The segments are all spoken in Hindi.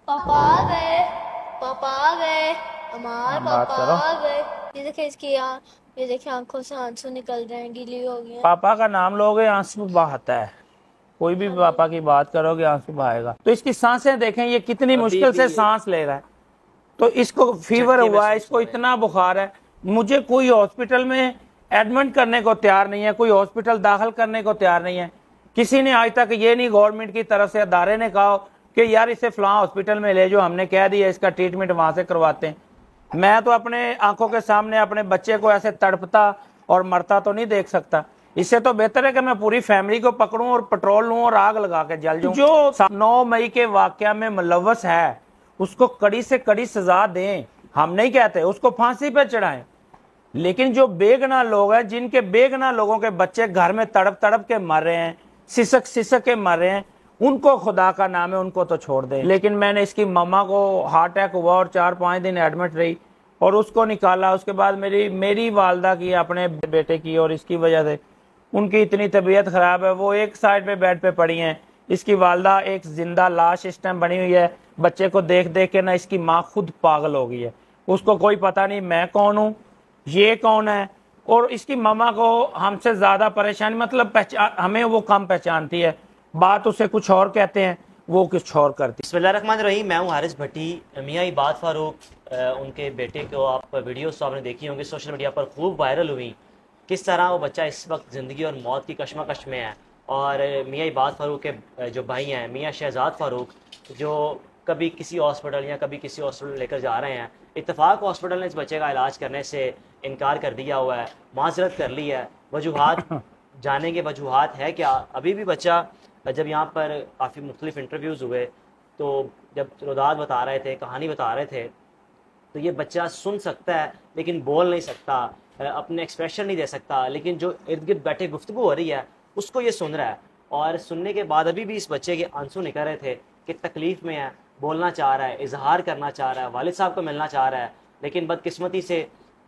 पापा आ गए। पापा आ गए। हमारे बात पापा करो। आ गए। ये देखे इसकी ये देखे आंखों से आंसू निकल रहे हैं, गीली हो गई हैं। पापा का नाम लोगे आंसू बहाता है। कोई भी हाँ जी। पापा की बात करोगे आंसू बहाएगा। तो इसकी सांसें देखें, ये कितनी अभी मुश्किल भी से सांस ले रहा है। तो इसको फीवर झटके हुआ है, महसूस हो इसको रहे हैं। इतना बुखार है। मुझे कोई हॉस्पिटल में एडमिट करने को तैयार नहीं है, कोई हॉस्पिटल दाखिल करने को तैयार नहीं है। किसी ने आज तक ये नहीं, गवर्नमेंट की तरफ से अदारे ने कहा कि यार इसे फलां हॉस्पिटल में ले जाओ, हमने कह दिया इसका ट्रीटमेंट वहां से करवाते हैं। मैं तो अपने आंखों के सामने अपने बच्चे को ऐसे तड़पता और मरता तो नहीं देख सकता। इससे तो बेहतर है कि मैं पूरी फैमिली को पकड़ूं और पेट्रोल लूं और आग लगा के जल जाऊं। जो 9 मई के वाकया में मुलव्वस है उसको कड़ी से कड़ी सजा दें। हम नहीं कहते उसको फांसी पे चढ़ाएं, लेकिन जो बेगुनाह लोग हैं, जिनके बेगुनाह लोगों के बच्चे घर में तड़प तड़प के मर रहे हैं, सिसक सिसक के मर रहे हैं, उनको खुदा का नाम है उनको तो छोड़ दें। लेकिन मैंने इसकी मम्मा को हार्ट अटैक हुआ और 4-5 दिन एडमिट रही और उसको निकाला। उसके बाद मेरी वालदा की अपने बेटे की, और इसकी वजह से उनकी इतनी तबीयत खराब है, वो एक साइड पे बेड पे पड़ी हैं। इसकी वालदा एक जिंदा लाश इस टाइम बनी हुई है। बच्चे को देख देख के ना इसकी माँ खुद पागल हो गई है। उसको कोई पता नहीं मैं कौन हूँ, ये कौन है। और इसकी मम्मा को हमसे ज्यादा परेशानी, मतलब हमें वो कम पहचानती है, बात उसे कुछ और कहते हैं, वो कुछ और करती है। बिस्मिल्लाहिर्रहमानिर्रहीम। मैं हूँ हारिस भट्टी। मियाँ इबाद फारूक, उनके बेटे को आप वीडियोस तो आपने देखी होंगी, सोशल मीडिया पर खूब वायरल हुई। किस तरह वो बच्चा इस वक्त ज़िंदगी और मौत की कशमकश में है। और मियाँ इबाद फारूक के जो भाई हैं मियाँ शहजाद फारूक, जो कभी किसी हॉस्पिटल या कभी किसी हॉस्पिटल लेकर जा रहे हैं, इत्तेफाक हॉस्पिटल ने इस बच्चे का इलाज करने से इनकार कर दिया हुआ है, माजरत कर ली है। वजूहात जानेंगे वजूहात है क्या। अभी भी बच्चा, जब यहाँ पर काफ़ी मुख्तलिफ इंटरव्यूज़ हुए तो जब रुदात बता रहे थे, कहानी बता रहे थे, तो ये बच्चा सुन सकता है लेकिन बोल नहीं सकता, अपने एक्सप्रेशन नहीं दे सकता, लेकिन जो इर्द गिर्द बैठे गुफ्तगू हो रही है उसको ये सुन रहा है। और सुनने के बाद अभी भी इस बच्चे के आंसू निकल रहे थे कि तकलीफ़ में है, बोलना चाह रहा है, इजहार करना चाह रहा है, वालिद साहब को मिलना चाह रहा है। लेकिन बदकिस्मती से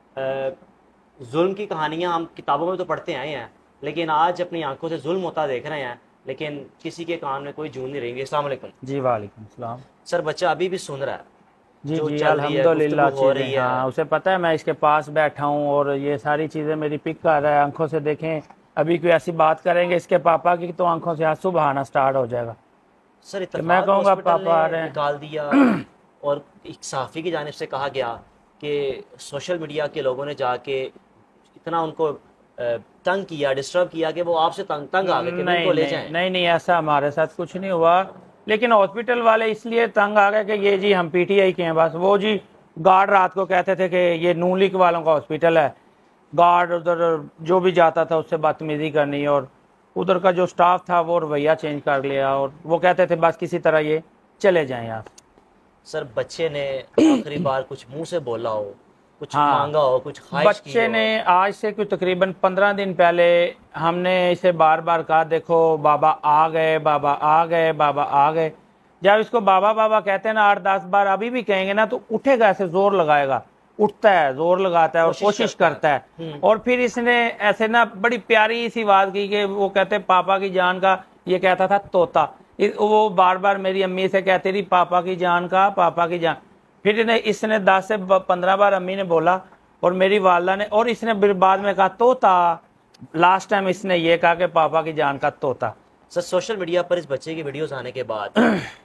जुल्म की कहानियाँ हम किताबों में तो पढ़ते आए हैं, लेकिन आज अपनी आंखों से जुल्म होता देख रहे हैं, लेकिन किसी के कान में कोई जून नहीं रहेंगे। अस्सलाम वालेकुम जी वालेकुम सलाम। सर। बच्चा अभी भी सुन रहा है, जी जो जी चल रही है, अल्हम्दुलिल्लाह गुफ्तगू हो रही चीज़ें, है। हाँ उसे पता है मैं इसके पास बैठा हूँ और ये सारी चीज़ें मेरी पिक कर रहा है। आंखों से देखें, अभी कोई ऐसी बात करेंगे इसके पापा की तो आंखों से आंसू बहाना स्टार्ट हो जाएगा। सर तो मैं कहूँगा हॉस्पिटल पापा आ रहे ने हैं। निकाल दिया और एक सहाफ़ी की जानिब से कहा गया कि सोशल मीडिया के लोगों ने जाके इतना उनको तंग किया, डिस्टर्ब किया कि वो आपसे तंग तंग आ गए कि नहीं उनको ले नहीं जाएं। नहीं नहीं, ऐसा हमारे साथ कुछ नहीं हुआ। लेकिन हॉस्पिटल वाले इसलिए तंग आ गए कि ये जी हम पीटीआई के हैं बस। वो जी गार्ड रात को कहते थे कि ये नून लीग वालों का हॉस्पिटल है, गार्ड उधर जो भी जाता था उससे बदतमीजी करनी, और उधर का जो स्टाफ था वो रवैया चेंज कर लिया, और वो कहते थे बस किसी तरह ये चले जाएं आप। सर बच्चे ने आखिरी बार कुछ मुंह से बोला हो, कुछ हाँ, मांगा हो, कुछ ख्वाहिश की बच्चे हो? ने आज से कुछ तकरीबन 15 दिन पहले हमने इसे बार बार कहा, देखो बाबा आ गए, बाबा आ गए, बाबा आ गए। जब इसको बाबा बाबा कहते हैं ना 8-10 बार अभी भी कहेंगे ना तो उठेगा, ऐसे जोर लगाएगा, उठता है, जोर लगाता है और कोशिश करता है। और फिर इसने ऐसे ना बड़ी प्यारी सी बात की कि वो कहते हैं पापा की जान का, ये कहता था तोता। वो बार बार मेरी अम्मी से कहती थी पापा की जान का, पापा की जान। फिर इसने 10 से 15 बार अम्मी ने बोला और मेरी वालदा ने, और इसने बाद में कहा तोता। लास्ट टाइम इसने ये कहा कि पापा की जान का तोता। सर सोशल मीडिया पर इस बच्चे की वीडियोस आने के बाद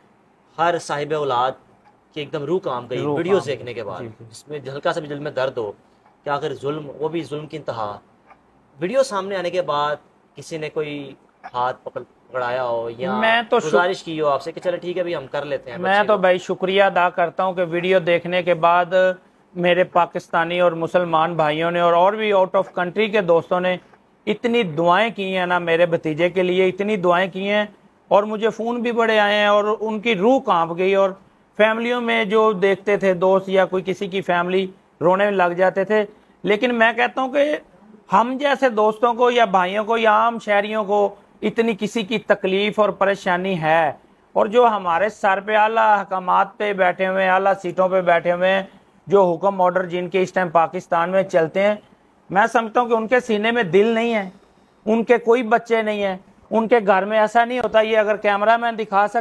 हर साहिब औलाद की एकदम रूह काम गई वीडियोस देखने के बाद, जिसमें हल्का सा भी दिल में दर्द हो कि आखिर जुल्म, वो भी जुल्म की इंतहा। वीडियो सामने आने के बाद किसी ने कोई हाथ पकड़ाया हो या मैं तो गुजारिश की हो आपसे कि चलो ठीक है भाई हम कर लेते हैं? मैं तो भाई शुक्रिया अदा करता हूँ कि वीडियो देखने के बाद मेरे पाकिस्तानी और मुसलमान भाइयों ने और भी आउट ऑफ कंट्री के दोस्तों ने इतनी दुआएं की हैं ना मेरे भतीजे के लिए, इतनी दुआएं की हैं। और मुझे फ़ोन भी बड़े आए हैं और उनकी रूह कांप गई। और फैमिलियों में जो देखते थे दोस्त या कोई किसी की फैमिली रोने लग जाते थे। लेकिन मैं कहता हूँ कि हम जैसे दोस्तों को या भाइयों को या आम शहरियों को इतनी किसी की तकलीफ और परेशानी है, और जो हमारे सर पे आला हकामात पे बैठे हुए हैं, आला सीटों पे बैठे हुए हैं, जो हुक्म ऑर्डर जिनके इस टाइम पाकिस्तान में चलते हैं, मैं समझता हूँ कि उनके सीने में दिल नहीं है, उनके कोई बच्चे नहीं है, उनके घर में ऐसा नहीं होता। ये अगर कैमरामैन दिखा सके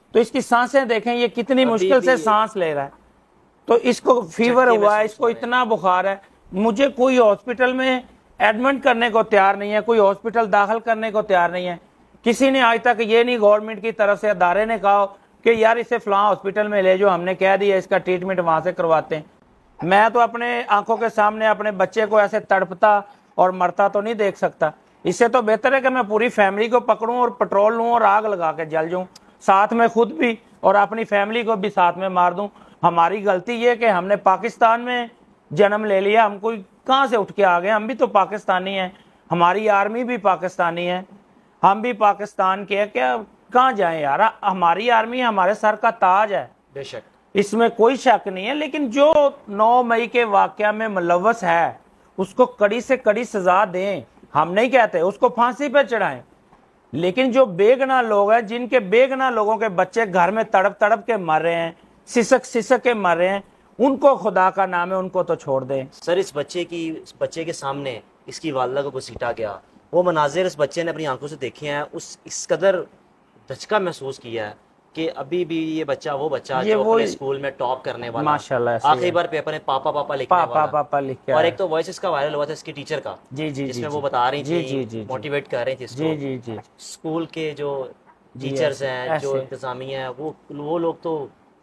तो इसकी सांसें देखें, ये कितनी मुश्किल से सांस ले रहा है। तो इसको फीवर हुआ है, इसको इतना बुखार है। मुझे कोई हॉस्पिटल में एडमिट करने को तैयार नहीं है, कोई हॉस्पिटल दाखिल करने को तैयार नहीं है। किसी ने आज तक ये नहीं गवर्नमेंट की तरफ से अदारे ने कहा कि यार इसे फलां हॉस्पिटल में ले, जो हमने कह दिया इसका ट्रीटमेंट वहां से करवाते हैं। मैं तो अपने आंखों के सामने अपने बच्चे को ऐसे तड़पता और मरता तो नहीं देख सकता। इससे तो बेहतर है कि मैं पूरी फैमिली को पकड़ूं और पेट्रोल लूं और आग लगा के जल जाऊं, साथ में खुद भी और अपनी फैमिली को भी साथ में मार दूं। हमारी गलती ये कि हमने पाकिस्तान में जन्म ले लिया। हम कोई कहाँ से उठ के आ गए? हम भी तो पाकिस्तानी हैं, हमारी आर्मी भी पाकिस्तानी है, हम भी पाकिस्तान के हैं। क्या कहाँ जाएं यार? हमारी आर्मी हमारे सर का ताज है, बेशक, इसमें कोई शक नहीं है। लेकिन जो 9 मई के वाकया में मुलव्वस है उसको कड़ी से कड़ी सजा दें। हम नहीं कहते उसको फांसी पे चढ़ाएं, लेकिन जो बेगुनाह लोग हैं, जिनके बेगुनाह लोगों के बच्चे घर में तड़प तड़प के मर रहे हैं, सिसक सिसक के मर रहे हैं, उनको खुदा का नाम है, उनको तो छोड़ दें। सर, इस बच्चे के सामने इसकी वालदा को घसीटा गया, वो मनाजिर इस बच्चे ने अपनी आंखों से देखे हैं, इस कदर धचका महसूस किया है कि अभी भी ये बच्चा वो बच्चा जो अपने स्कूल में टॉप करने वाला, माशाल्लाह, आखिरी बार पेपर में पापा पापा लिखने वाला, पापा लिख के। और एक तो वॉइस इसका वायरल हुआ था इसकी टीचर का, जी जी, जिसमें वो बता रही थी, जी जी, मोटिवेट कर रही थी इसको। जी जी जी। स्कूल के जो टीचर्स हैं, जो इंतजामिया है, वो लोग तो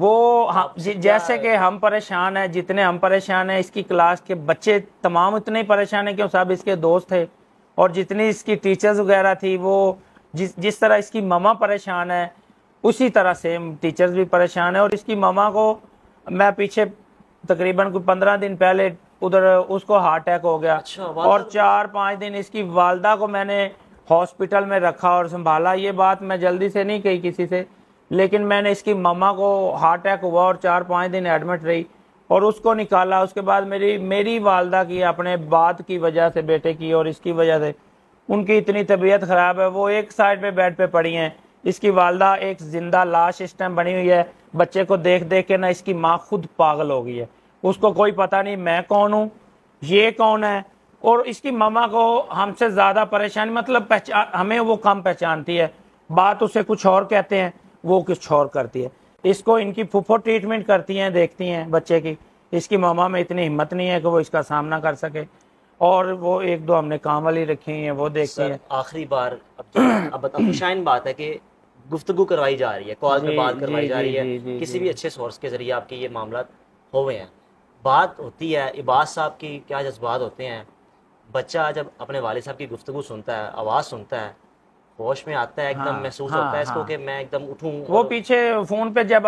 वो जैसे कि हम परेशान हैं, जितने हम परेशान हैं, इसकी क्लास के बच्चे तमाम इतने परेशान हैं, क्यों सब इसके दोस्त थे। और जितनी इसकी टीचर्स वगैरह थी, वो जिस तरह इसकी ममा परेशान है, उसी तरह से टीचर्स भी परेशान है। और इसकी ममा को मैं पीछे तकरीबन कोई 15 दिन पहले उधर उसको हार्ट अटैक हो गया। अच्छा, और 4-5 दिन इसकी वालदा को मैंने हॉस्पिटल में रखा और संभाला। ये बात मैं जल्दी से नहीं कही किसी से, लेकिन मैंने इसकी मम्मा को हार्ट अटैक हुआ और 4-5 दिन एडमिट रही और उसको निकाला। उसके बाद मेरी वालदा की अपने बात की वजह से, बेटे की और इसकी वजह से, उनकी इतनी तबीयत ख़राब है, वो एक साइड पे बेड पे पड़ी हैं। इसकी वालदा एक जिंदा लाश इस टाइम बनी हुई है। बच्चे को देख देख के ना इसकी माँ खुद पागल हो गई है, उसको कोई पता नहीं मैं कौन हूँ, ये कौन है। और इसकी मम्मा को हमसे ज़्यादा परेशानी, मतलब हमें वो कम पहचानती है, बात उसे कुछ और कहते हैं, वो कुछ और करती है। इसको इनकी फुफो ट्रीटमेंट करती हैं, देखती हैं बच्चे की। इसकी मम्मा में इतनी हिम्मत नहीं है कि वो इसका सामना कर सके, और वो 1-2 हमने काम वाली रखी हैं, वो देखती हैं। आखिरी बार अब खुशाइन बात है कि गुफ्तगू करवाई जा रही है, कॉल में बात करवाई जा रही है, किसी भी अच्छे सोर्स के जरिए आपके ये मामला हो गए हैं, बात होती है। इबाद साहब की क्या जज्बात होते हैं, बच्चा जब अपने वालिद साहब की गुफ्तगू सुनता है, आवाज़ सुनता है, होश में आता है, एकदम महसूस होता है इसको कि मैं एकदम उठूं। वो पीछे फोन पे जब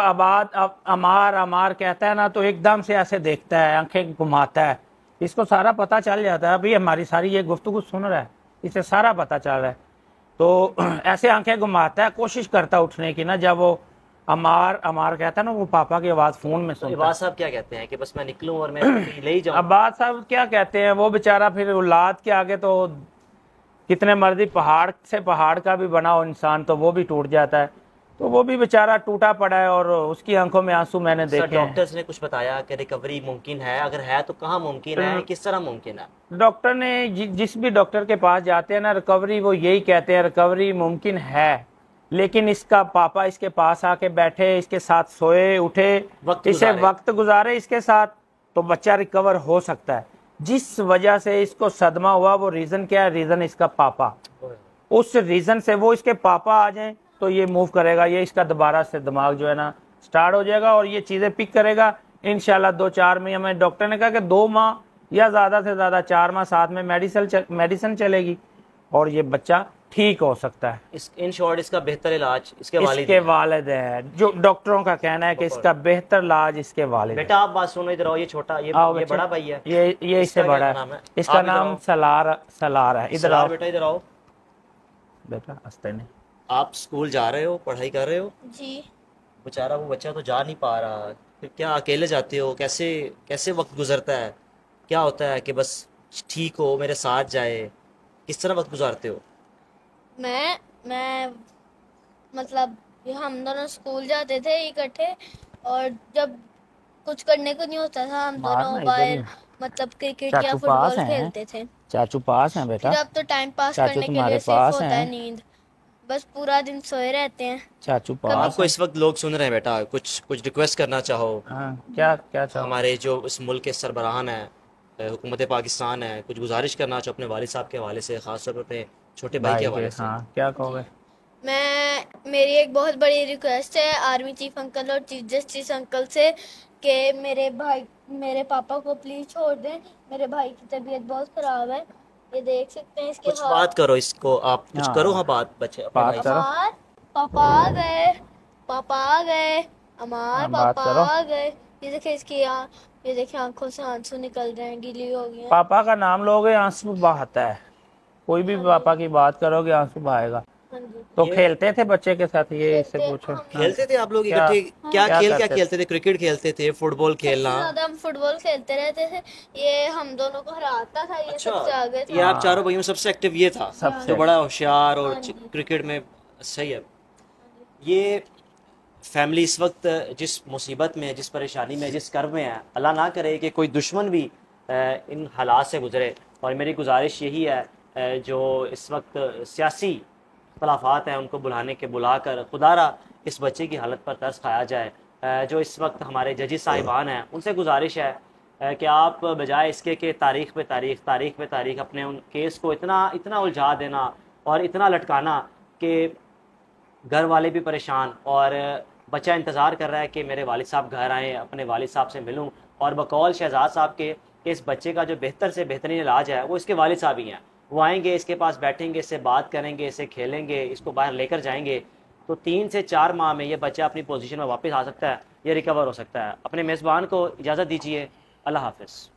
अमार अमार कहता है ना, तो एकदम से ऐसे देखता है, आंखें घुमाता है, इसको सारा पता चल जाता है, अभी हमारी सारी ये गुफ्तगू सुन रहा है, इसे सारा पता चल रहा है। तो ऐसे आंखें घुमाता है, कोशिश करता है उठने की ना। जब वो अमार कहता है ना, वो पापा की आवाज़ फ़ोन में सुनता है। अब्बास साहब क्या कहते हैं कि बस मैं निकलूं और मैं ले ही जाऊं? अब्बास साहब क्या कहते हैं, वो बेचारा फिर औलाद के आगे तो कितने मर्जी पहाड़ से पहाड़ का भी बना हो इंसान, तो वो भी टूट जाता है। तो वो भी बेचारा टूटा पड़ा है और उसकी आंखों में आंसू मैंने देखे। डॉक्टर्स ने कुछ बताया कि रिकवरी मुमकिन है? अगर है तो कहाँ मुमकिन है, किस तरह मुमकिन है? डॉक्टर ने जिस भी डॉक्टर के पास जाते हैं ना रिकवरी, वो यही कहते हैं रिकवरी मुमकिन है, लेकिन इसका पापा इसके पास आके बैठे, इसके साथ सोए उठे, इसे वक्त गुजारे इसके साथ, तो बच्चा रिकवर हो सकता है। जिस वजह से इसको सदमा हुआ, वो रीजन क्या है? रीजन इसका पापा। उस रीजन से वो इसके पापा आ जाएं तो ये मूव करेगा, ये इसका दोबारा से दिमाग जो है ना स्टार्ट हो जाएगा और ये चीजें पिक करेगा इंशाल्लाह। 2-4 महीने में डॉक्टर ने कहा कि 2 माह या ज्यादा से ज्यादा 4 माह साथ में मेडिसिन चलेगी और ये बच्चा ठीक हो सकता है। इन शॉर्ट इसका बेहतर इलाज इसके वालिद है, जो डॉक्टरों का कहना है कि इसका बेहतर इलाज इसके वालिद। बेटा आप बात सुनो, इधर आओ, ये छोटा ये बड़ा भाई है, ये इससे बड़ा है, इसका नाम सलार है। इधर आओ बेटा, इधर आओ बेटा। हंसते नहीं। आप स्कूल जा रहे हो, पढ़ाई कर रहे हो? जी। बेचारा वो बच्चा तो जा नहीं पा रहा, फिर क्या अकेले जाते हो? कैसे वक्त गुजरता है? क्या होता है कि बस ठीक हो, मेरे साथ जाए? किस तरह वक्त गुजारते हो? मैं मतलब हम दोनों स्कूल जाते थे इकट्ठे, और जब कुछ करने को नहीं होता था हम दोनों बाहर मतलब क्रिकेट या फुटबॉल खेलते थे। चाचू पास हैं बेटा। अब तो टाइम पास करने के लिए सिर्फ होता है नींद। बस पूरा दिन सोए रहते हैं। चाचू कभी पास आपको इस वक्त लोग सुन रहे हैं बेटा, कुछ कुछ रिक्वेस्ट करना चाहो? हाँ, क्या क्या चाहो? हमारे जो इस मुल्क के सरबराहान हैं, हुकूमत पाकिस्तान है, कुछ गुजारिश करना चाहो अपने वालिद साहब के हवाले से, खासतौर पर अपने छोटे भाई के भाई के, हवाले से? हाँ क्या कहोगे? मेरी एक बहुत बड़ी रिक्वेस्ट है आर्मी चीफ अंकल और चीफ जस्टिस अंकल से कि मेरे पापा को प्लीज छोड़ दें। मेरे भाई की तबीयत बहुत खराब है, ये देख सकते हैं इसके कुछ बात करो इसको, आप कुछ करो। हाँ, हाँ बात बच्चे अपने बात भाई करो। अमार पापा आ गए, पापा आ गए, अमार हाँ, बात पापा करो। आ गए। ये देखिए ये देखिए आंखों से आंसू निकल रहे हैं, गीली हो गई हैं। पापा का नाम लोगे आंसू बहाता है, कोई भी पापा की बात करोगे आंसू बहाएगा। हाँ जी। तो खेलते थे बच्चे के साथ, ये इससे खेलते पूछो। हम- खेलते थे आप लोग क्या- इकट्ठे? क्या क्या खेल करते क्या थे? खेलते थे? क्रिकेट खेलते थे, फुटबॉल सबसे खेलना? ज्यादा हम फुटबॉल खेलते रहते थे, ये हम दोनों को हराता था, ये अच्छा, सबसे आगे ये था। आप चारों भाइयों में सबसे एक्टिव ये था, सबसे जो बड़ा होशियार और हाँ जी। क्रिकेट में सही है। ये फैमिली इस वक्त जिस मुसीबत में, जिस परेशानी में, जिस कर्ब में है, अल्लाह ना करे कि कोई दुश्मन भी इन हालात से गुजरे। और मेरी गुजारिश यही है, जो इस वक्त सियासी इख्तलाफात हैं उनको बुलाकर खुदारा इस बच्चे की हालत पर तरस खाया जाए। जो इस वक्त हमारे जजी साहिबान हैं उनसे गुजारिश है कि आप बजाय इसके कि तारीख़ पे तारीख़ अपने उन केस को इतना उलझा देना और इतना लटकाना कि घर वाले भी परेशान और बच्चा इंतज़ार कर रहा है कि मेरे वालिद साहब घर आएँ, अपने वालिद साहब से मिलूँ। और बकौल शहजाद साहब के कि इस बच्चे का जो बेहतर से बेहतरीन इलाज है वो इसके वालिद साहब ही हैं। वो आएंगे, इसके पास बैठेंगे, इससे बात करेंगे, इससे खेलेंगे, इसको बाहर लेकर जाएंगे, तो 3 से 4 माह में ये बच्चा अपनी पोजीशन में वापस आ सकता है, ये रिकवर हो सकता है। अपने मेज़बान को इजाज़त दीजिए। अल्लाह हाफ़िज़।